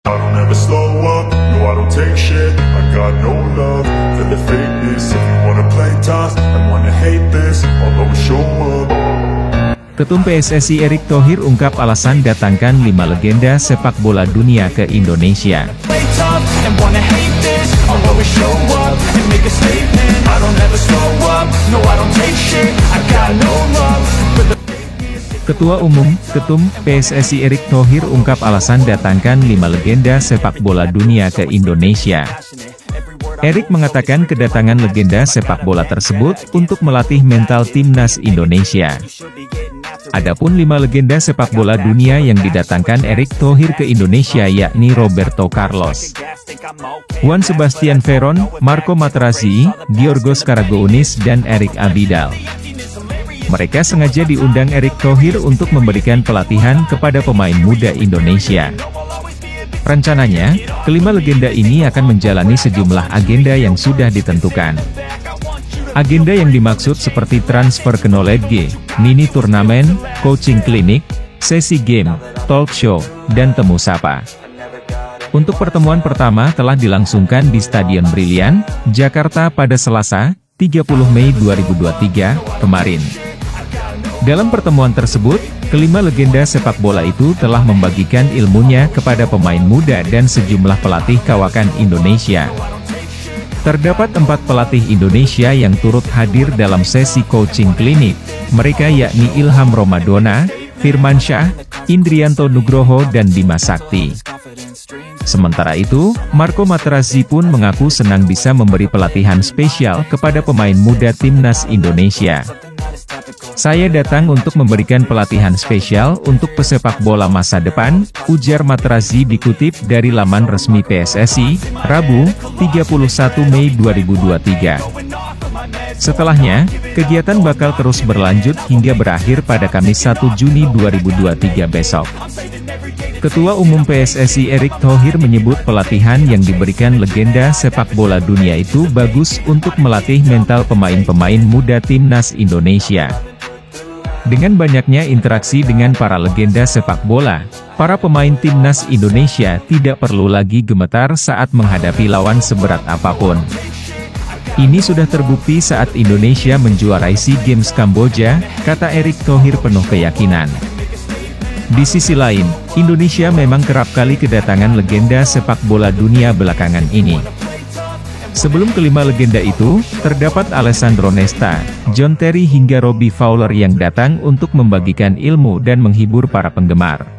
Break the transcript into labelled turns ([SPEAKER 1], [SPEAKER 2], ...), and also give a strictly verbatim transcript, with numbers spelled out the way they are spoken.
[SPEAKER 1] I don't ever slow up, no I don't take shit. I got no love for the fakeness. If you wanna play tough and wanna hate this, I'll always show up.
[SPEAKER 2] Ketum P S S I Erick Thohir ungkap alasan datangkan lima legenda sepak bola dunia ke Indonesia. Ketua Umum, Ketum, P S S I Erick Thohir ungkap alasan datangkan lima legenda sepak bola dunia ke Indonesia. Erick mengatakan kedatangan legenda sepak bola tersebut untuk melatih mental timnas Indonesia. Adapun lima legenda sepak bola dunia yang didatangkan Erick Thohir ke Indonesia yakni Roberto Carlos, Juan Sebastian Veron, Marco Materazzi, Giorgos Karagounis dan Eric Abidal. Mereka sengaja diundang Erick Thohir untuk memberikan pelatihan kepada pemain muda Indonesia. Rencananya, kelima legenda ini akan menjalani sejumlah agenda yang sudah ditentukan. Agenda yang dimaksud seperti transfer ke knowledge, mini turnamen, coaching klinik, sesi game, talk show, dan temu sapa. Untuk pertemuan pertama telah dilangsungkan di Stadion Brilian, Jakarta pada Selasa, tiga puluh Mei dua ribu dua puluh tiga, kemarin. Dalam pertemuan tersebut, kelima legenda sepak bola itu telah membagikan ilmunya kepada pemain muda dan sejumlah pelatih kawakan Indonesia. Terdapat empat pelatih Indonesia yang turut hadir dalam sesi coaching klinik, mereka yakni Ilham Romadona, Firmansyah, Indrianto Nugroho dan Dimas Sakti. Sementara itu, Marco Materazzi pun mengaku senang bisa memberi pelatihan spesial kepada pemain muda timnas Indonesia. Saya datang untuk memberikan pelatihan spesial untuk pesepak bola masa depan, ujar Materazzi dikutip dari laman resmi P S S I, Rabu, tiga puluh satu Mei dua ribu dua puluh tiga. Setelahnya, kegiatan bakal terus berlanjut hingga berakhir pada Kamis satu Juni dua ribu dua puluh tiga besok. Ketua Umum P S S I Erick Thohir menyebut pelatihan yang diberikan legenda sepak bola dunia itu bagus untuk melatih mental pemain-pemain muda timnas Indonesia. Dengan banyaknya interaksi dengan para legenda sepak bola, para pemain timnas Indonesia tidak perlu lagi gemetar saat menghadapi lawan seberat apapun. Ini sudah terbukti saat Indonesia menjuarai SEA Games Kamboja, kata Erick Thohir penuh keyakinan. Di sisi lain, Indonesia memang kerap kali kedatangan legenda sepak bola dunia belakangan ini. Sebelum kelima legenda itu, terdapat Alessandro Nesta, John Terry hingga Robbie Fowler yang datang untuk membagikan ilmu dan menghibur para penggemar.